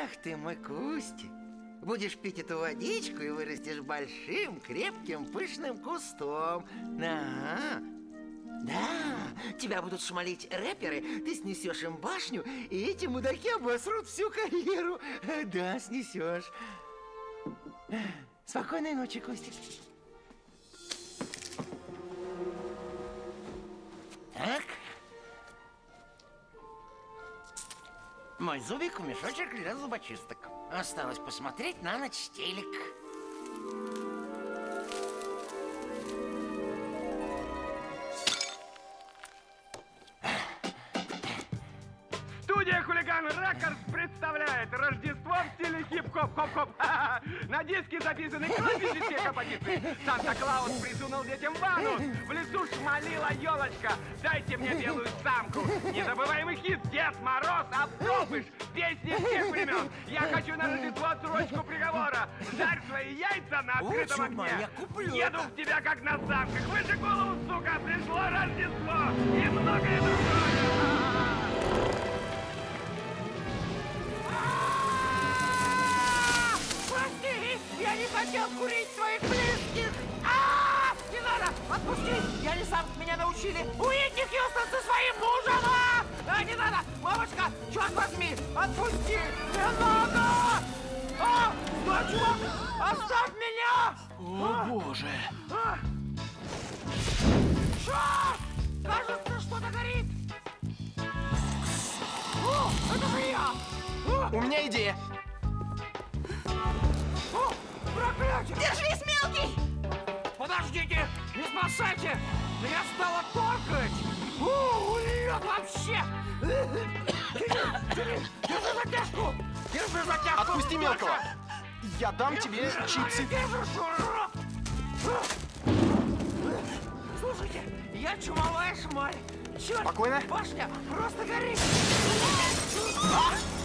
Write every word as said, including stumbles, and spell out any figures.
Ах ты мой Кустик. Будешь пить эту водичку и вырастешь большим, крепким, пышным кустом. Ага. Да, тебя будут шмалить рэперы, ты снесешь им башню, и эти мудаки обосрут всю карьеру. Да, снесешь. Спокойной ночи, Костик. Так. Мой зубик в мешочек для зубочисток. Осталось посмотреть на ночь телек. Студия «Хулиган Рекордс» представляет Рождество в стиле хип-хоп, хоп-хоп. На диске записаны классические композиции. Санта-Клаус присунул детям ванну. В лесу шмалила елочка. Дайте мне белую самку. Незабываемый хит «Дед Мороз», «Обдолбыш», песни всех времен. Я хочу на Рождество отсрочку приговора. Жарь свои яйца на открытом огне. Еду в тебя как на санках. Выше голову, сука, пришло Рождество и многое другое. Я не хотел курить своих близких! А-а-а! Не надо! Отпусти! Я не сам, меня научили! Уитни Хьюстон со своим мужем! А! Не надо! Мамочка, черт возьми! Отпусти! Не надо! А! Стой, чувак! Оставь меня! О, боже! А! Черт! Кажется, что-то горит! О, это же я! О! У меня идея! О! Проклятие! Держись, мелкий! Подождите! Не спасайте! Меня стало торкать! У, лед вообще! Держи затяжку! Держи затяжку! Отпусти мелкого! Я дам тебе чипсы! Слушайте, я чумовая шмаль! Черт! Спокойно! Башня просто горит! А!